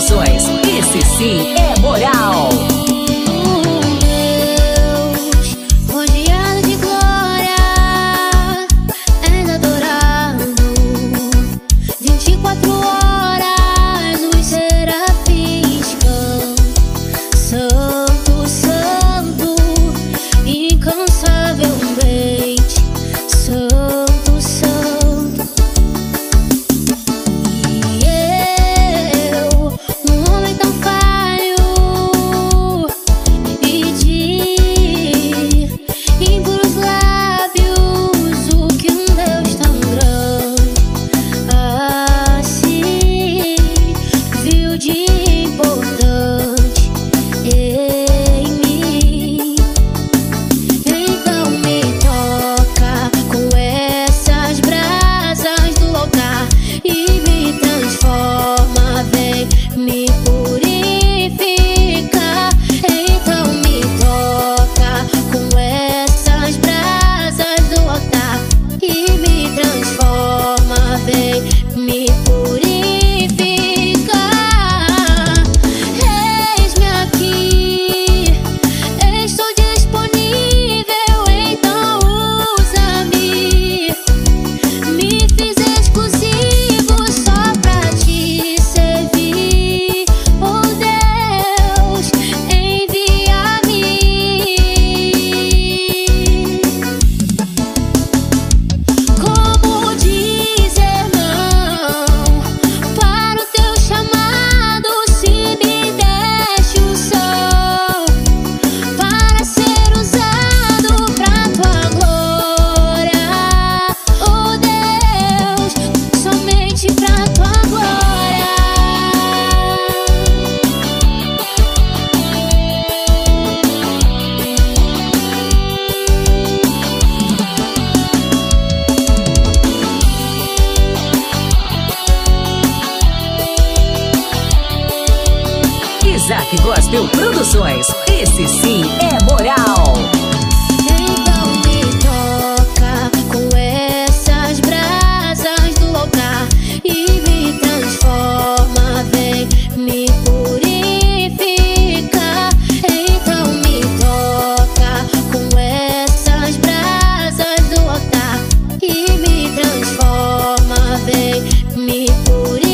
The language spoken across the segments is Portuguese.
Produções. Esse sim é moral. Isaac Gospel Produções. Esse sim é moral. Então me toca com essas brasas do altar e me transforma, vem me purificar. Então me toca com essas brasas do altar e me transforma, vem me purificar.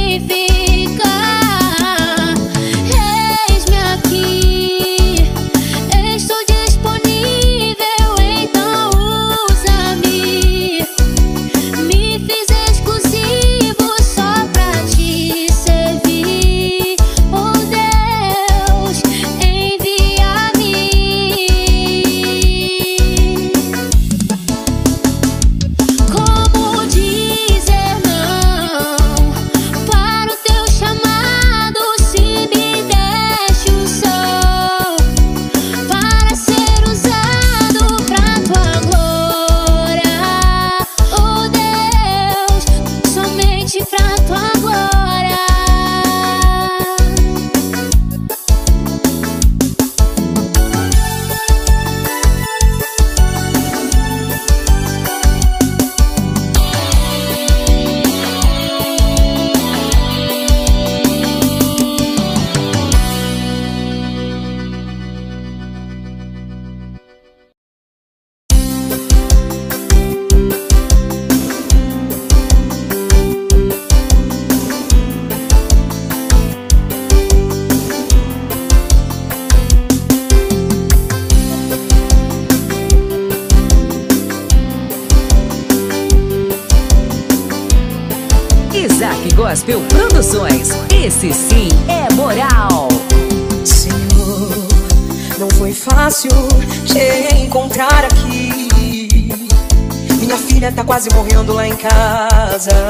Isaac Gospel Produções. Esse sim é moral. Senhor, não foi fácil te encontrar aqui. Minha filha tá quase morrendo lá em casa.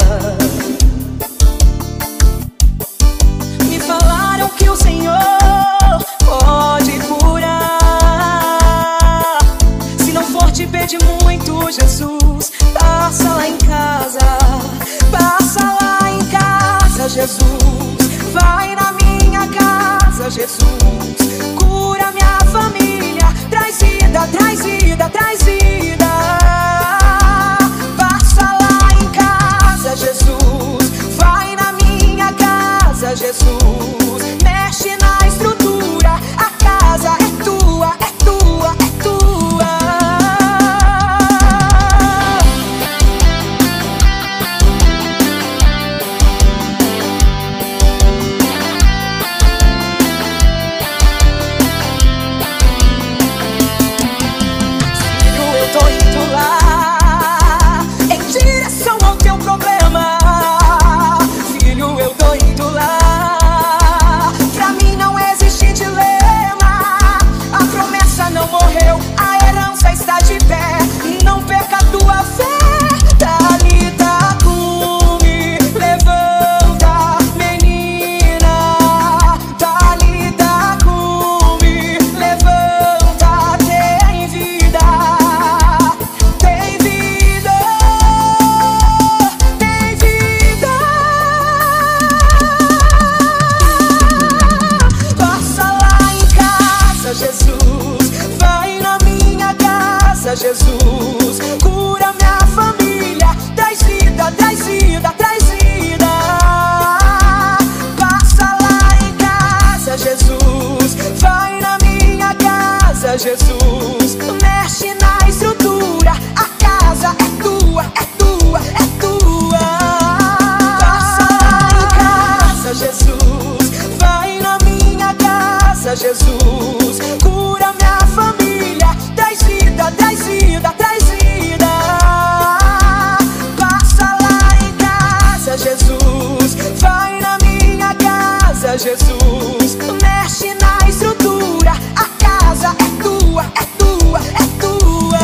Me falaram que o Senhor pode curar. Se não for te pedir muito, Jesus, passa lá em casa. Passa lá em casa, Jesus. Vai na minha casa, Jesus. Cura minha família. Traz vida, traz vida, traz vida. Passa lá em casa, Jesus. Vai na minha casa, Jesus. Jesus. Cura minha família, traz vida, traz vida, traz vida. Passa lá em casa, Jesus. Vai na minha casa, Jesus. Mexe na estrutura, a casa é tua, é tua, é tua. Passa lá em casa, Jesus. Vai na minha casa, Jesus. Cura minha família, traz vida, traz vida, traz vida. Passa lá em casa, Jesus. Vai na minha casa, Jesus. Mexe na estrutura, a casa é tua, é tua, é tua.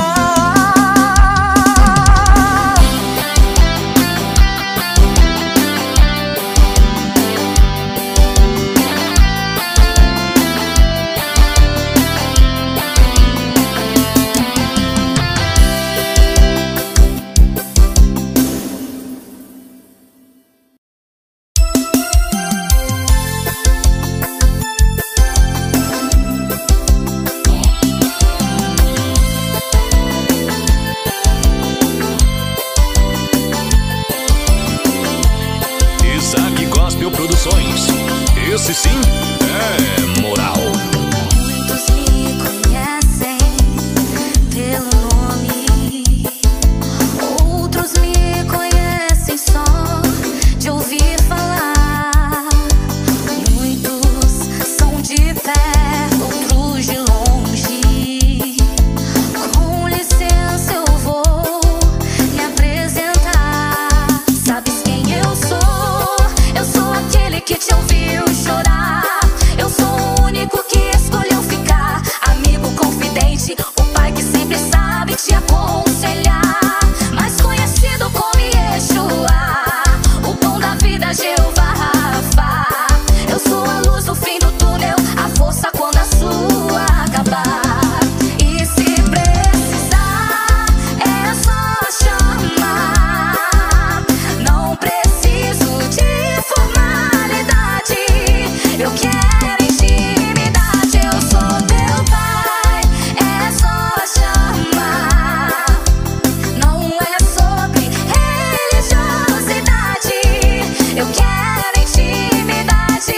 Isaac Gospel Produções. Esse sim é moral. Muitos me conhecem pelo nome, outros me conhecem só de ouvir falar. Muitos são de perto, outros de longe. Com licença eu vou me apresentar. Sabes quem eu sou? Eu sou aquele que te ouviu chorar. Eu sou o único que escolheu ficar. Amigo confidente, o pai que sempre sabe te aconselhar. Mais conhecido como Yeshua, o pão da vida, Jeová Rafa. Eu sou a luz no fim do túnel, a força quando a sua acabar. E se precisar, é só chamar. Não preciso de formalidade, eu quero intimidade. Eu sou teu pai, é só chamar. Não é sobre religiosidade, eu quero intimidade.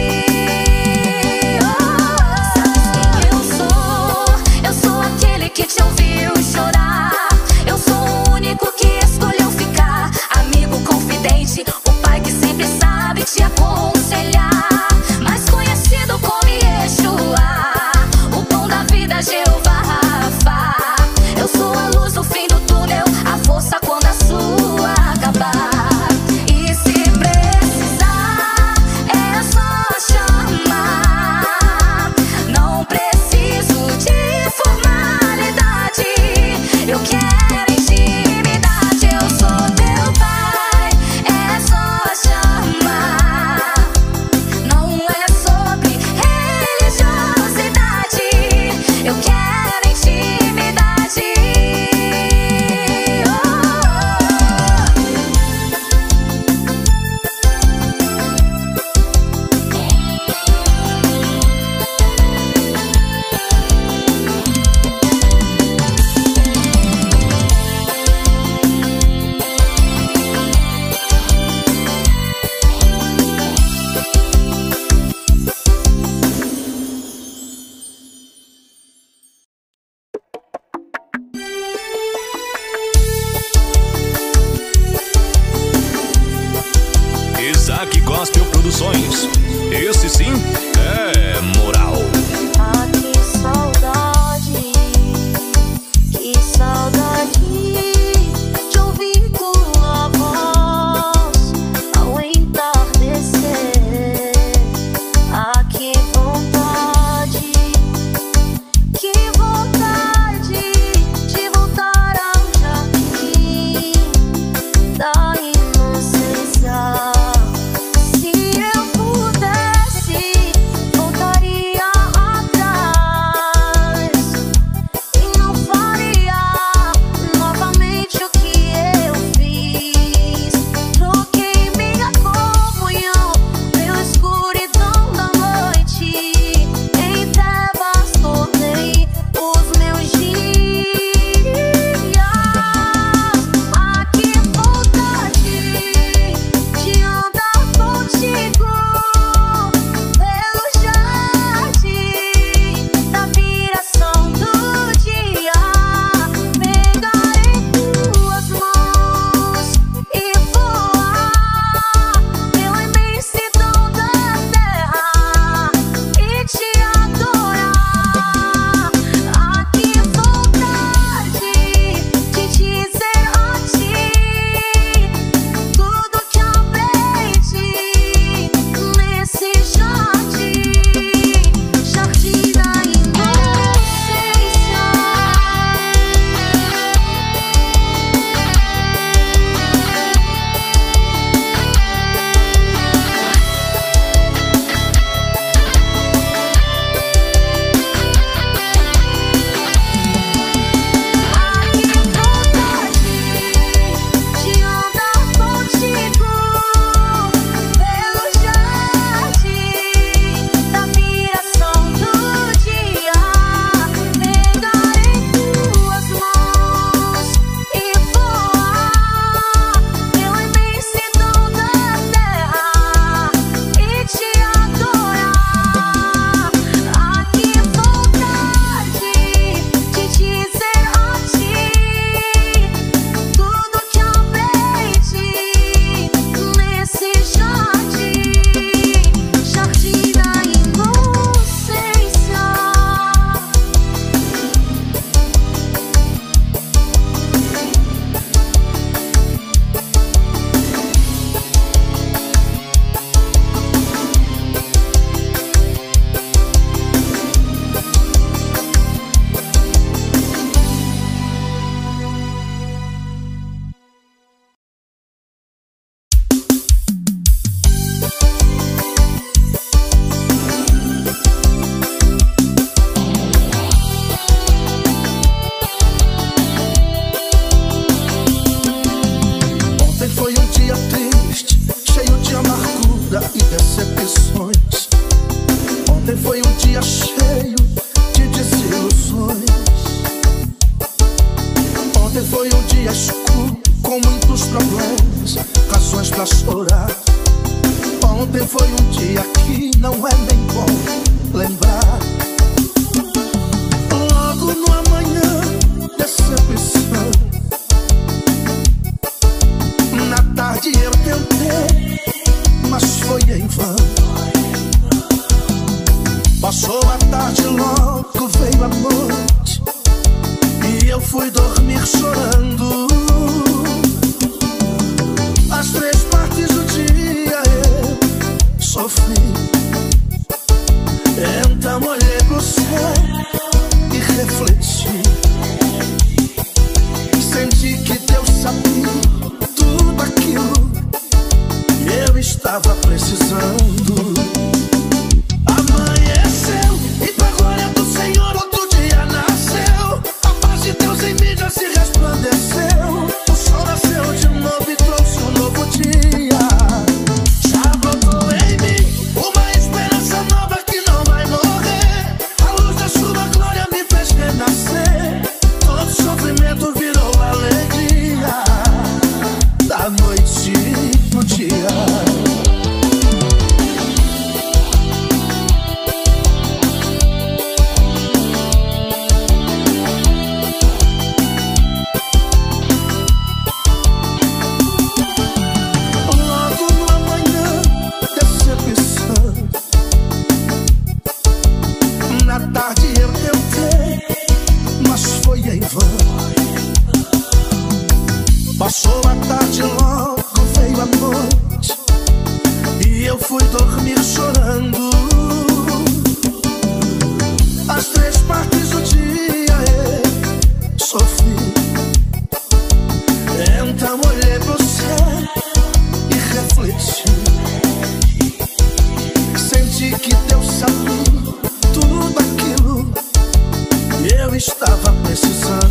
Sabes quem eu sou? Eu sou aquele que te ouviu chorar. Eu sou o único que escolheu ficar. Amigo confidente, o pai que sempre sabe te aconselhar. Mais conhecido como Yeshua, o pão da vida, Jeová Rafa. Eu sou a luz no fim do túnel, a força quando a sua acabar. E se precisar, é só chamar. Não preciso de formalidade, eu quero intimidade. Eu sou teu pai, é só chamar. Não é sobre religiosidade, eu quero intimidade. Isaac Gospel Produções. Esse sim é moral. Ah, que saudade de ouvir tua voz ao entardecer. Ah, que vontade de voltar ao jardim da inocência. Se eu pudesse pra chorar. Ontem foi um dia que não é nem bom lembrar. Logo no amanhã, decepção. Na tarde eu tentei, mas foi em vão. Passou a tarde, logo veio a noite, e eu fui dormir chorando. As 3 partes do dia eu sofri. Então olhei pro céu e refleti. Senti que Deus sabia tudo aquilo que eu estava precisando. Amanheceu e pra glória do Senhor outro dia nasceu. A paz de Deus em mim já se resplandeceu. O sol nasceu de novo e trouxe um novo dia. Já brotou em mim uma esperança nova que não vai morrer. A luz da sua glória me fez renascer. Todo sofrimento virou alegria. Da noite pro dia. Passou a tarde, logo veio a noite, e eu fui dormir chorando. As 3 partes do dia eu sofri. Então olhei pro céu e refleti. Senti que Deus sabia tudo aquilo que eu estava precisando.